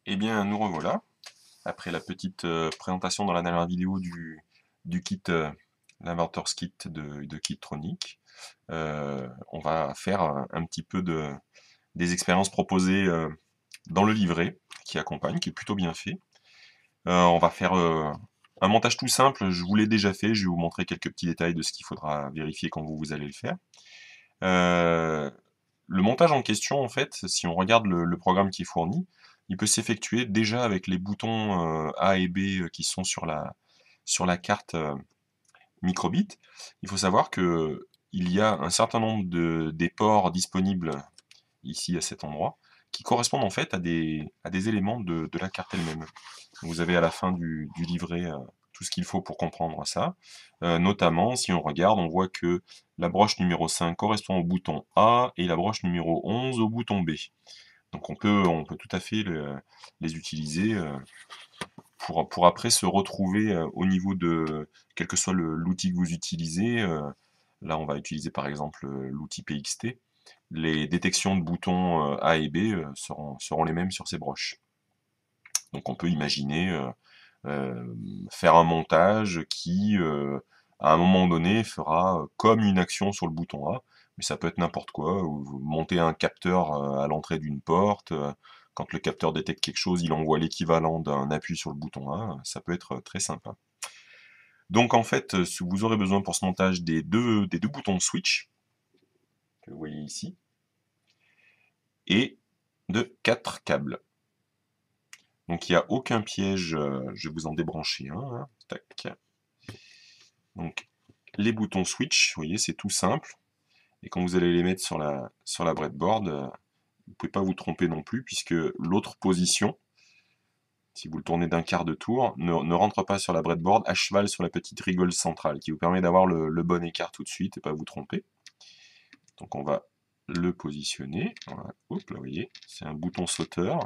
Eh bien, nous revoilà, après la petite présentation dans la dernière vidéo du kit, l'Inventor's Kit de Kitronic. On va faire un petit peu des expériences proposées dans le livret qui accompagne, qui est plutôt bien fait. On va faire un montage tout simple, je vous l'ai déjà fait, je vais vous montrer quelques petits détails de ce qu'il faudra vérifier quand vous allez le faire. Euh, le montage en question, en fait, si on regarde le programme qui est fourni, il peut s'effectuer déjà avec les boutons A et B qui sont sur la carte microbit. Il faut savoir que il y a un certain nombre des ports disponibles ici à cet endroit qui correspondent en fait à des éléments de la carte elle-même. Vous avez à la fin du livret tout ce qu'il faut pour comprendre ça. Notamment, si on regarde, on voit que la broche numéro 5 correspond au bouton A et la broche numéro 11 au bouton B. Donc on peut tout à fait les utiliser pour après se retrouver au niveau de, quel que soit l'outil que vous utilisez. Là, on va utiliser par exemple l'outil PXT. Les détections de boutons A et B seront les mêmes sur ces broches. Donc on peut imaginer faire un montage qui, à un moment donné, fera comme une action sur le bouton A, mais ça peut être n'importe quoi, ou vous montez un capteur à l'entrée d'une porte, quand le capteur détecte quelque chose, il envoie l'équivalent d'un appui sur le bouton A, ça peut être très sympa. Donc en fait, vous aurez besoin pour ce montage des deux boutons switch, que vous voyez ici, et de 4 câbles. Donc il n'y a aucun piège, je vais vous en débrancher un, hein. Tac. Donc les boutons switch, vous voyez, c'est tout simple. Et quand vous allez les mettre sur la breadboard, vous ne pouvez pas vous tromper non plus, puisque l'autre position, si vous le tournez d'un quart de tour, ne rentre pas sur la breadboard, à cheval sur la petite rigole centrale, qui vous permet d'avoir le bon écart tout de suite et pas vous tromper. Donc on va le positionner. Voilà. Hop, là, vous voyez, c'est un bouton sauteur.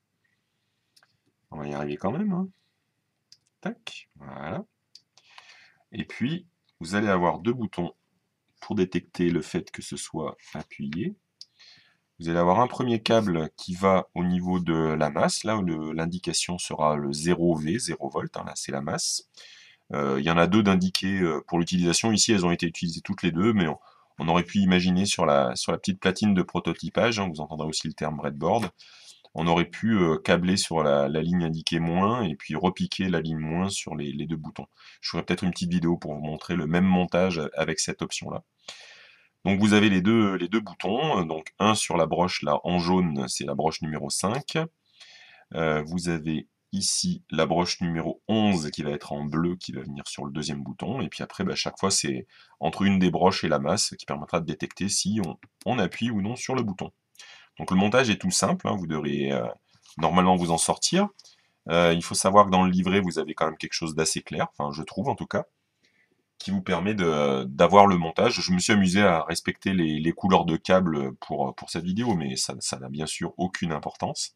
On va y arriver quand même, hein. Tac, voilà. Et puis, vous allez avoir deux boutons pour détecter le fait que ce soit appuyé. Vous allez avoir un premier câble qui va au niveau de la masse, là où l'indication sera le 0V, 0 volt, hein, là c'est la masse. Il y en a deux d'indiqués pour l'utilisation. Ici, elles ont été utilisées toutes les deux, mais on aurait pu imaginer sur sur la petite platine de prototypage, hein, vous entendrez aussi le terme breadboard, on aurait pu câbler sur la ligne indiquée moins et puis repiquer la ligne moins sur les deux boutons. Je ferai peut-être une petite vidéo pour vous montrer le même montage avec cette option-là. Donc vous avez les deux boutons, donc un sur la broche là en jaune, c'est la broche numéro 5. Vous avez ici la broche numéro 11 qui va être en bleu, qui va venir sur le deuxième bouton, et puis après chaque fois c'est entre une des broches et la masse qui permettra de détecter si on appuie ou non sur le bouton. Donc le montage est tout simple, hein, vous devriez normalement vous en sortir. Il faut savoir que dans le livret vous avez quand même quelque chose d'assez clair, enfin je trouve en tout cas, qui vous permet d'avoir le montage. Je me suis amusé à respecter les couleurs de câbles pour cette vidéo, mais ça n'a bien sûr aucune importance.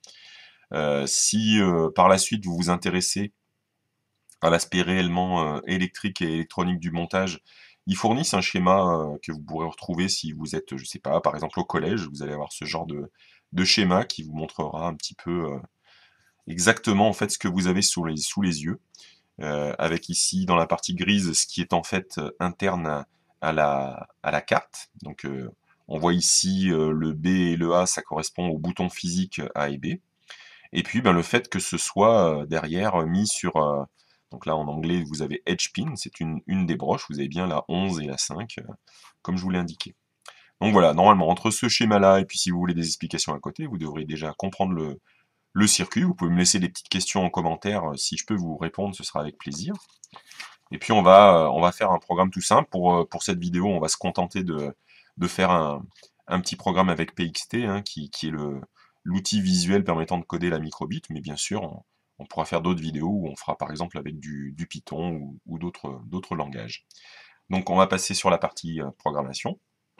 Si par la suite vous vous intéressez à l'aspect réellement électrique et électronique du montage, ils fournissent un schéma que vous pourrez retrouver si vous êtes, je sais pas, par exemple au collège, vous allez avoir ce genre de schéma qui vous montrera un petit peu exactement en fait ce que vous avez sous les yeux. Avec ici dans la partie grise ce qui est en fait interne à la carte. Donc on voit ici le B et le A, ça correspond aux boutons physiques A et B. Et puis ben, le fait que ce soit derrière mis sur... donc là en anglais vous avez Edge Pin, c'est une des broches, vous avez bien la 11 et la 5, comme je vous l'ai indiqué. Donc voilà, normalement entre ce schéma-là et puis si vous voulez des explications à côté, vous devrez déjà comprendre le circuit. Vous pouvez me laisser des petites questions en commentaire, si je peux vous répondre, ce sera avec plaisir. Et puis on va faire un programme tout simple. Pour cette vidéo, on va se contenter de faire un petit programme avec PXT, hein, qui est l'outil visuel permettant de coder la microbit, mais bien sûr, on pourra faire d'autres vidéos où on fera par exemple avec du Python ou d'autres langages. Donc on va passer sur la partie programmation.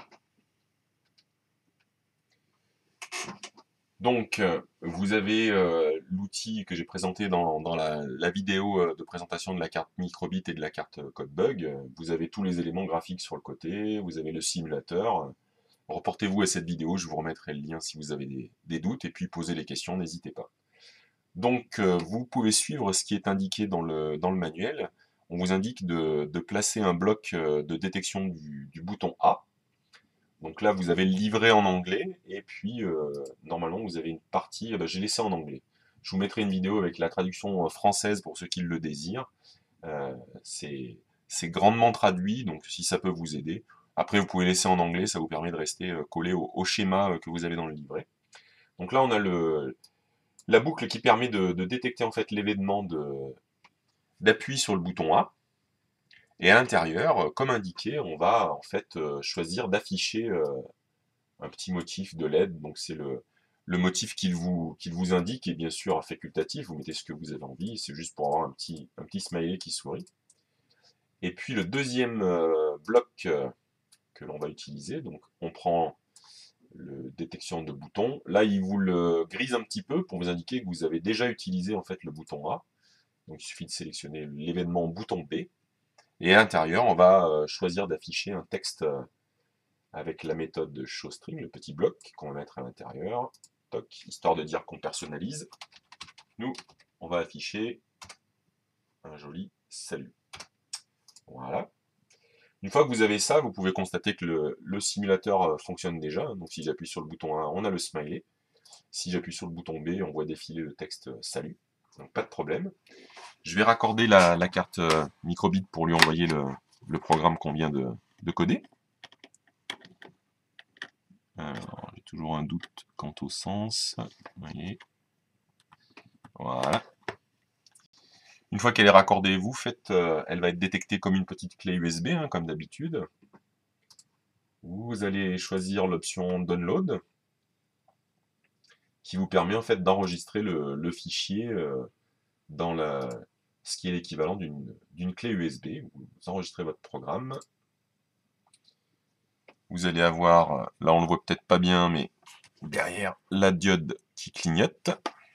Donc, vous avez l'outil que j'ai présenté dans la vidéo de présentation de la carte microbit et de la carte codebug. Vous avez tous les éléments graphiques sur le côté, vous avez le simulateur. Reportez-vous à cette vidéo, je vous remettrai le lien si vous avez des doutes, et puis posez les questions, n'hésitez pas. Donc, vous pouvez suivre ce qui est indiqué dans le manuel. On vous indique de placer un bloc de détection du bouton A. Donc là, vous avez le livret en anglais, et puis normalement, vous avez une partie, j'ai laissé en anglais. Je vous mettrai une vidéo avec la traduction française pour ceux qui le désirent. Euh, c'est grandement traduit, donc si ça peut vous aider. Après, vous pouvez laisser en anglais, ça vous permet de rester collé au schéma que vous avez dans le livret. Donc là, on a la boucle qui permet de détecter en fait l'événement d'appui sur le bouton A. Et à l'intérieur, comme indiqué, on va en fait choisir d'afficher un petit motif de LED. Donc c'est le motif qu'il vous indique, et bien sûr facultatif, vous mettez ce que vous avez envie, c'est juste pour avoir un petit smiley qui sourit. Et puis le deuxième bloc que l'on va utiliser, donc on prend le détection de bouton. Là, il vous le grise un petit peu pour vous indiquer que vous avez déjà utilisé en fait le bouton A. Donc il suffit de sélectionner l'événement bouton B. Et à l'intérieur, on va choisir d'afficher un texte avec la méthode de showString, le petit bloc qu'on va mettre à l'intérieur, histoire de dire qu'on personnalise. Nous, on va afficher un joli salut. Voilà. Une fois que vous avez ça, vous pouvez constater que le simulateur fonctionne déjà. Donc si j'appuie sur le bouton A, on a le smiley. Si j'appuie sur le bouton B, on voit défiler le texte salut. Donc pas de problème. Je vais raccorder la carte microbit pour lui envoyer le programme qu'on vient de coder. Alors, j'ai toujours un doute quant au sens. Vous voyez. Voilà. Une fois qu'elle est raccordée, elle va être détectée comme une petite clé USB, hein, comme d'habitude. Vous allez choisir l'option Download, qui vous permet en fait d'enregistrer le fichier dans ce qui est l'équivalent d'une clé USB. Vous enregistrez votre programme. Vous allez avoir, là on le voit peut-être pas bien, mais derrière la diode qui clignote.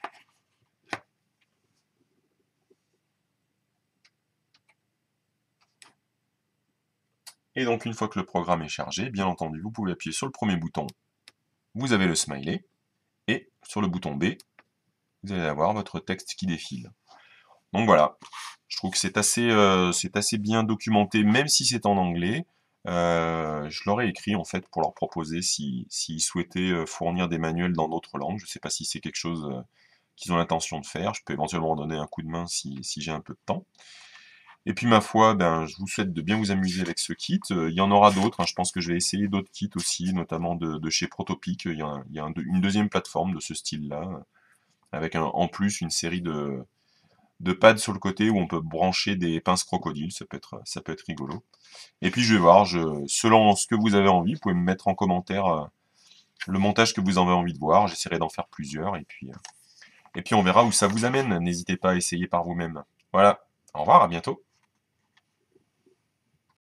Et donc une fois que le programme est chargé, bien entendu, vous pouvez appuyer sur le premier bouton, vous avez le smiley, et sur le bouton B, vous allez avoir votre texte qui défile. Donc voilà, je trouve que c'est assez bien documenté, même si c'est en anglais. Je leur ai écrit en fait pour leur proposer s'ils souhaitaient fournir des manuels dans d'autres langues. Je ne sais pas si c'est quelque chose qu'ils ont l'intention de faire. Je peux éventuellement donner un coup de main si j'ai un peu de temps. Et puis ma foi, je vous souhaite de bien vous amuser avec ce kit. Il y en aura d'autres, hein. Je pense que je vais essayer d'autres kits aussi, notamment de chez Protopic. Il y a une deuxième plateforme de ce style-là, avec en plus une série de pads sur le côté où on peut brancher des pinces crocodiles. Ça peut être rigolo. Et puis je vais voir, selon ce que vous avez envie, vous pouvez me mettre en commentaire le montage que vous avez envie de voir. J'essaierai d'en faire plusieurs. Et puis on verra où ça vous amène. N'hésitez pas à essayer par vous-même. Voilà, au revoir, à bientôt.